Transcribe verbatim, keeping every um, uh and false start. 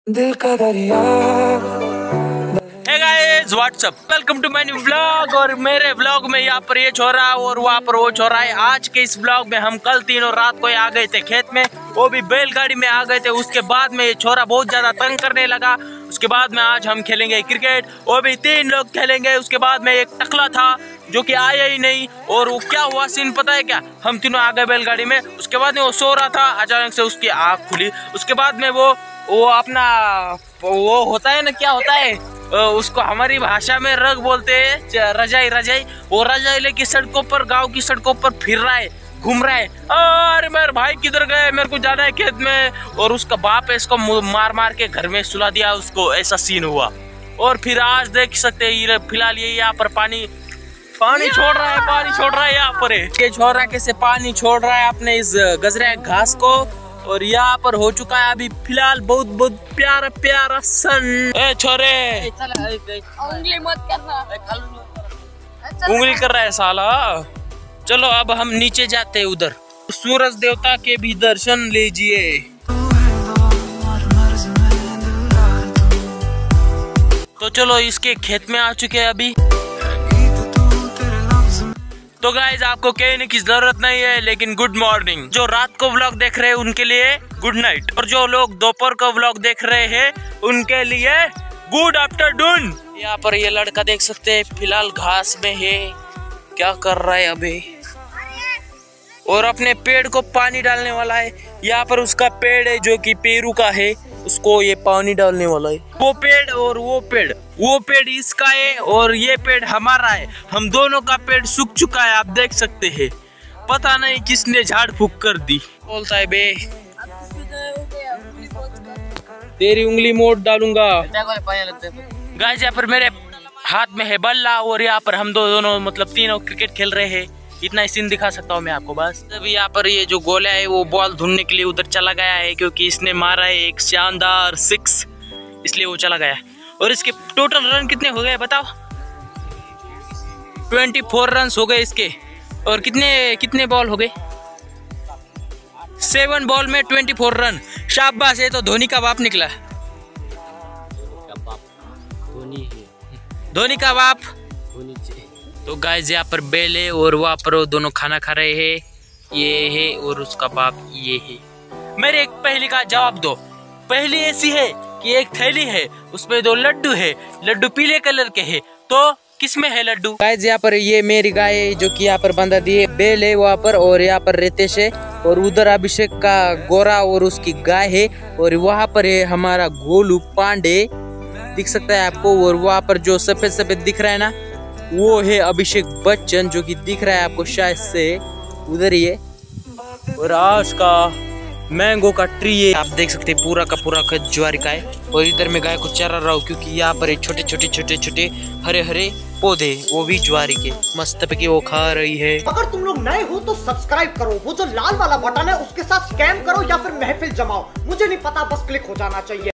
दिल का दरिया। Hey guys, what's up? Welcome to my new vlog। और मेरे vlog में यहाँ पर ये छोरा और वहाँ पर वो छोरा है। आज के इस vlog में हम कल तीनों रात को आ गए थे खेत में, वो भी बैलगाड़ी में आ गए थे। उसके बाद में ये छोरा बहुत ज्यादा तंग करने लगा। उसके बाद में आज हम खेलेंगे क्रिकेट, वो भी तीन लोग खेलेंगे। उसके बाद में एक टकला था जो कि आया ही नहीं, और वो क्या हुआ सीन पता है क्या? हम तीनों आ गए बैलगाड़ी में। उसके बाद में वो सो रहा था, अचानक से उसकी आँख खुली। उसके बाद में वो वो अपना वो होता है ना, क्या होता है उसको हमारी भाषा में रग बोलते हैं, रजाई रजाई। वो रजाई लेके सड़कों पर, गांव की सड़कों पर फिर रहा है, घूम रहा है। अरे मेरे भाई किधर गए, मेरे को जाना है खेत में। और उसका बाप है, इसको मार मार के घर में सुला दिया उसको। ऐसा सीन हुआ। और फिर आज देख सकते हैं फिलहाल ये यहाँ पर पानी पानी छोड़ रहा है, पानी छोड़ रहा है यहाँ पर। ये छोरा कैसे पानी छोड़ रहा है अपने इस गजरे घास को। और यहाँ पर हो चुका है अभी फिलहाल बहुत बहुत प्यारा प्यारा सन। ए छोरे, उंगली मत करना, उंगली कर रहा है साला। चलो अब हम नीचे जाते हैं, उधर सूरज देवता के भी दर्शन लीजिए। तो चलो इसके खेत में आ चुके हैं अभी। तो गाइज आपको कहने की जरूरत नहीं है, लेकिन गुड मॉर्निंग। जो रात को व्लॉग देख रहे हैं उनके लिए गुड नाइट, और जो लोग दोपहर को व्लॉग देख रहे हैं उनके लिए गुड आफ्टरनून। यहाँ पर ये लड़का देख सकते हैं फिलहाल घास में है, क्या कर रहा है अभी, और अपने पेड़ को पानी डालने वाला है। यहाँ पर उसका पेड़ है जो कि पेरू का है, उसको ये पानी डालने वाला है। वो पेड़ और वो पेड़, वो पेड़ इसका है और ये पेड़ हमारा है। हम दोनों का पेड़ सूख चुका है, आप देख सकते हैं। पता नहीं किसने झाड़ फूक कर दी। बोलता है बे, तेरी उंगली मोड़ डालूंगा। गाइस यहाँ पर मेरे हाथ में है बल्ला, और यहाँ पर हम दो दोनों मतलब तीनों क्रिकेट खेल रहे हैं। इतना ही सीन दिखा सकता हूँ मैं आपको बस। अभी यहाँ पर ये जो गोला है वो बॉल ढूंढने के लिए उधर चला गया है, क्योंकि इसने मारा है एक शानदार सिक्स, इसलिए वो चला गया। और इसके टोटल रन कितने हो गए बताओ? चौबीस रन हो गए इसके। और कितने कितने बॉल हो गए? सेवन बॉल में चौबीस रन। शाबाश, है तो धोनी का बाप निकला। धोनी का बाप। तो गाइस यहाँ पर बेल है और वहाँ पर वो दोनों खाना खा रहे हैं, ये है और उसका बाप ये है। मेरे एक पहेली का जवाब दो। पहेली ऐसी है कि एक थैली है, उसमें दो लड्डू है, लड्डू पीले कलर के हैं, तो किसमें है लड्डू? गाइस यहाँ पर ये मेरी गाय है जो कि यहाँ पर बंधा दी है, बेल है वहाँ पर, और यहाँ पर रितेश है, और उधर अभिषेक का गोरा और उसकी गाय है, और वहाँ पर है हमारा गोलू पांडे, दिख सकता है आपको। और वहाँ पर जो सफेद सफेद दिख रहा है ना, वो है अभिषेक बच्चन, जो कि दिख रहा है आपको शायद से उधर ही है। और आज का मैंगो का ट्री है, आप देख सकते हैं पूरा का पूरा खेत ज्वारी का है। और इधर में गाय को चरा रहा हूँ, क्योंकि यहाँ पर छोटे छोटे छोटे छोटे हरे हरे पौधे, वो भी ज्वारी के मस्त पे वो खा रही है। अगर तुम लोग नए हो तो सब्सक्राइब करो, वो जो लाल वाला बटन है उसके साथ स्कैम करो या फिर महफिल जमाओ, मुझे नहीं पता, बस क्लिक हो जाना चाहिए।